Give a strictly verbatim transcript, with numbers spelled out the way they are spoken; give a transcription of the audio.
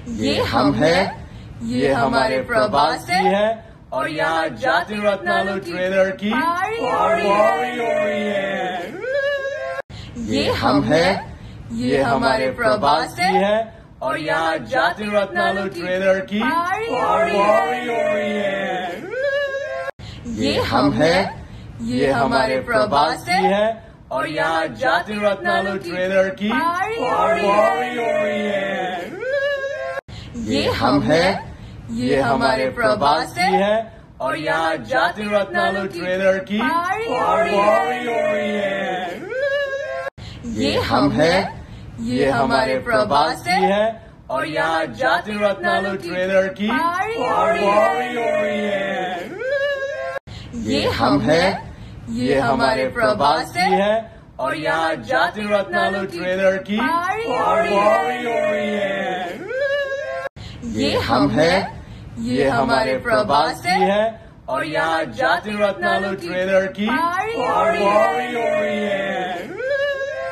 ये हम है, ये हमारे प्रवासी है और यहाँ जाति रत्नालु ट्रेलर की पारी हो रही है। ये हम है, ये हमारे प्रवासी है और यहाँ जाति रत्नालु ट्रेलर की पारी हो रही है। ये हम है, ये हमारे प्रवासी है और यहाँ जाति रत्नालु ट्रेलर की पारी हो रही है। ये हम है, ये हमारे प्रवासी है और यहाँ जाति रत्नालु ट्रेलर की पारी हो रही है। ये हम है, ये हमारे प्रवासी है और यहाँ जाति रत्नालु ट्रेलर की पारी हो रही है। ये हम है, ये हमारे प्रवासी है और यहाँ जाति रत्नालु ट्रेलर की पारी हो रही है। ये हम है, ये हमारे प्रवासी है और यहाँ जाति रत्नालु ट्रेलर की पारी हो रही है।